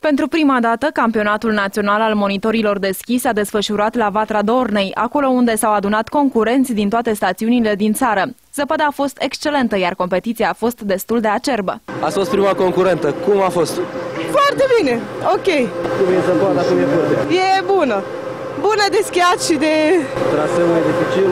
Pentru prima dată, campionatul național al monitorilor de schi s-a desfășurat la Vatra Dornei, acolo unde s-au adunat concurenți din toate stațiunile din țară. Zăpada a fost excelentă, iar competiția a fost destul de acerbă. A fost prima concurentă. Cum a fost? Foarte bine, ok. Cum e zăpada, cum e curtea? E bună. Bună de schiat și de... Traseul e dificil?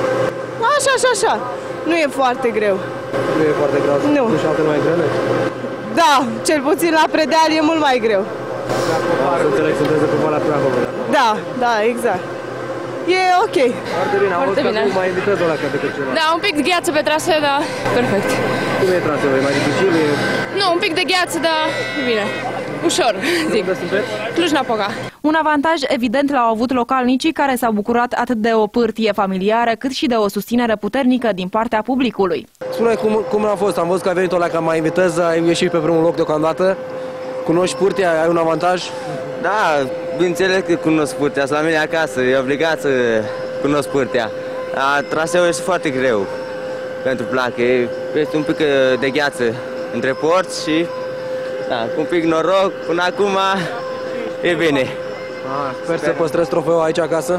Așa. Nu e foarte greu. Nu e foarte greu? Nu. Nu și altele mai grele? Da, cel puțin la predeal e mult mai greu. Să înțeleg, sunteți de Popoara Prahovă. Da, exact. E ok. Foarte bine, am văzut că nu mai invitez o la câte ceva. Da, un pic de gheață pe traseu, dar perfect. Cum e traseul? E mai dificil? Nu, un pic de gheață, dar e bine. Ușor, zic. Unde sunteți? Cluj-Napoca. Un avantaj evident l-au avut localnicii, care s-au bucurat atât de o pârtie familiară, cât și de o susținere puternică din partea publicului. Spune cum a fost? Am văzut că ai venit o la ca mai invitez, ai ieșit pe primul loc deocamdată. Cunoști pârtia? Ai un avantaj? Da, bineînțeles că cunosc pârtia, sunt la mine acasă, e obligat să cunosc pârtia. Traseul este foarte greu pentru placă, este un pic de gheață între porți și cu un pic noroc, până acum e bine. Sper să păstrezi trofeul aici acasă?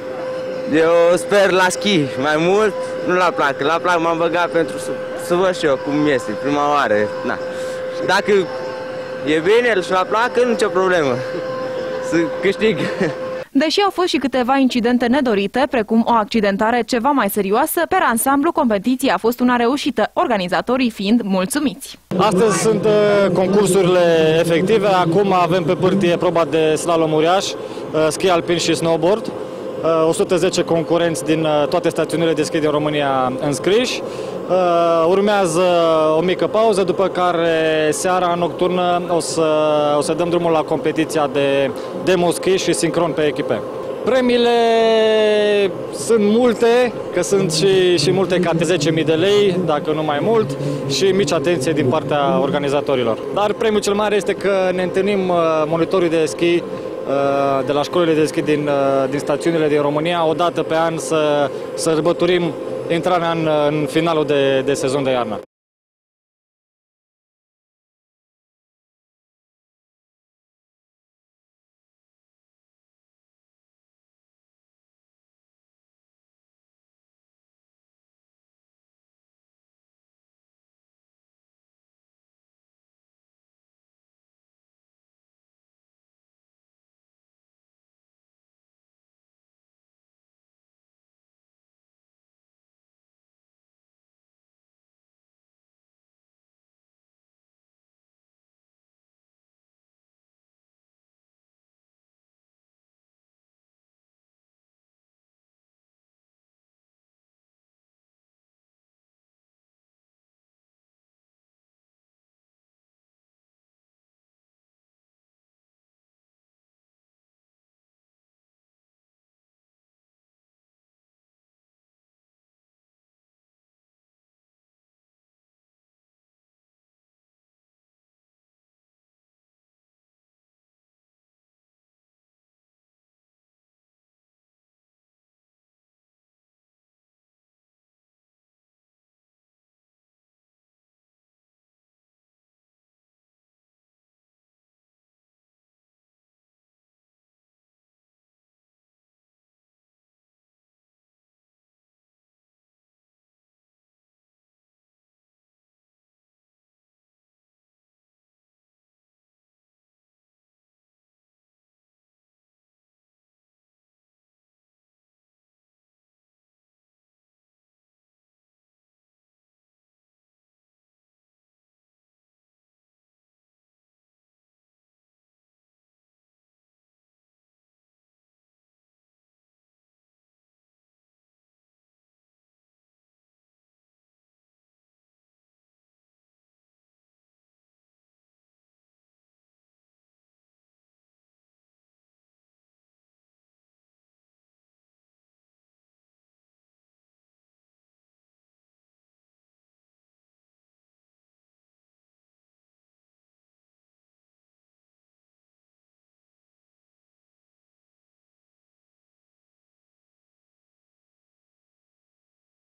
Eu sper la schi, mai mult, nu la placă. La placă m-am băgat pentru să văd și eu cum este, prima oară. Dacă e bine și la placă, nicio problemă, să câștig. Deși au fost și câteva incidente nedorite, precum o accidentare ceva mai serioasă, per ansamblu competiția a fost una reușită, organizatorii fiind mulțumiți. Astăzi sunt concursurile efective, acum avem pe pârtie proba de slalom uriaș, schi alpin și snowboard. 110 concurenți din toate stațiunile de schi din România înscriși. Urmează o mică pauză, după care seara nocturnă o să dăm drumul la competiția de demo schi și sincron pe echipe. Premiile sunt multe, că sunt și multe ca de 10.000 de lei, dacă nu mai mult, și mici atenție din partea organizatorilor. Dar premiul cel mare este că ne întâlnim monitorii de schi de la școlile de schi din stațiunile din România o dată pe an să sărbătorim intrarea în finalul de sezon de iarnă.